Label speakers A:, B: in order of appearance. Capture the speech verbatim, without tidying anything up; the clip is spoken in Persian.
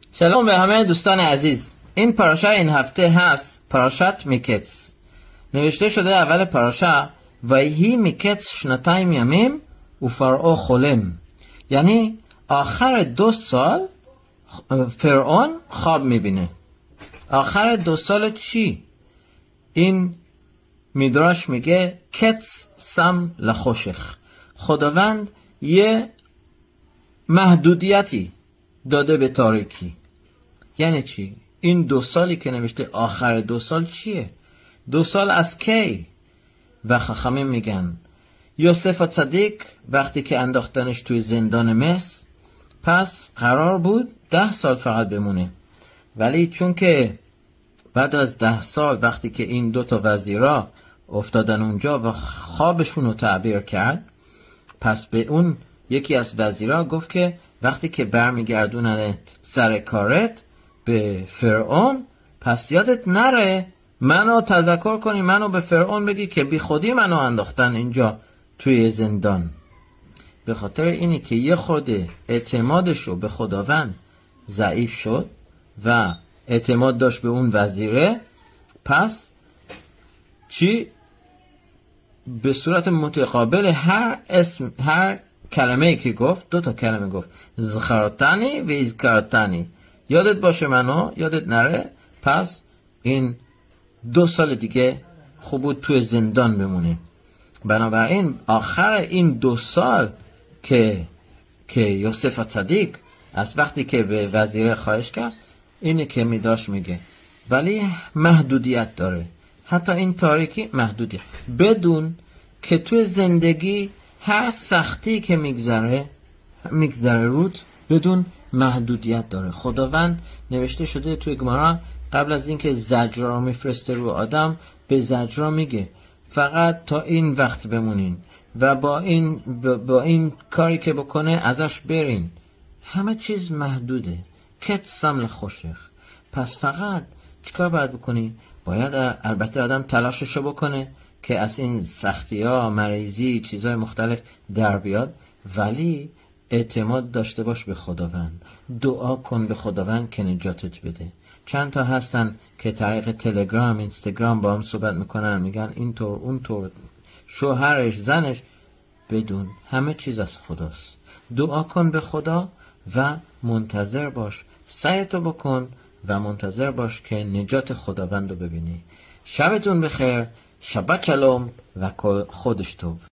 A: سلام به همه دوستان عزیز. این پاراشا این هفته هست پاراشت میکץ. نوشته شده اول پاراشا ویهی میکץ شنتایم یمیم و فرعون خولم، یعنی آخر دو سال فرعون خواب میبینه. آخر دو سال چی؟ این میدراش میگه کتس سم لخوشخ، خداوند یه محدودیتی داده به تاریکی. یعنی چی؟ این دو سالی که نوشته آخر دو سال چیه؟ دو سال از کی؟ و خخامین میگن یوسف صدیق وقتی که انداختنش توی زندان مصر، پس قرار بود ده سال فقط بمونه، ولی چون که بعد از ده سال وقتی که این دو تا وزیرا افتادن اونجا و خوابشون رو تعبیر کرد، پس به اون یکی از وزیرا گفت که وقتی که برمیگردوننت سر کارت به فرعون، پس یادت نره منو تذکر کنی، منو به فرعون بگی که بی خودی منو انداختن اینجا توی زندان. به خاطر اینی که یه خورده اعتمادشو به خداوند ضعیف شد و اعتماد داشت به اون وزیره، پس چی؟ به صورت متقابل هر اسم، هر کلمه‌ای که گفت، دو تا کلمه گفت، زخرتانی و ازکرتانی، یادت باشه منو، یادت نره. پس این دو سال دیگه خوب بود توی زندان بمونه. بنابراین آخر این دو سال که که یوسف صدیق از وقتی که به وزیر خواهش کرد، اینه که میداش میگه ولی محدودیت داره. حتی این تاریکی محدودیت، بدون که توی زندگی هر سختی که میگذره میگذره روت بدون محدودیت داره. خداوند نوشته شده توی گمارا قبل از اینکه زجر رو میفرسته رو آدم، به زجر میگه فقط تا این وقت بمونین و با این با این کاری که بکنه ازش برین. همه چیز محدوده. کت سمل خوشخ. پس فقط چیکار باید بکنی؟ باید البته آدم تلاششو بکنه که از این سختی ها، مریضی، چیزهای مختلف در بیاد، ولی اعتماد داشته باش به خداوند. دعا کن به خداوند که نجاتت بده. چند تا هستن که طریق تلگرام، اینستاگرام با هم صحبت میکنن، میگن اینطور اونطور، شوهرش، زنش، بدون همه چیز از خداست. دعا کن به خدا و منتظر باش، سعیتو بکن و منتظر باش که نجات خداوند رو ببینی. شبتون بخیر، شبت شلوم و خودش تو.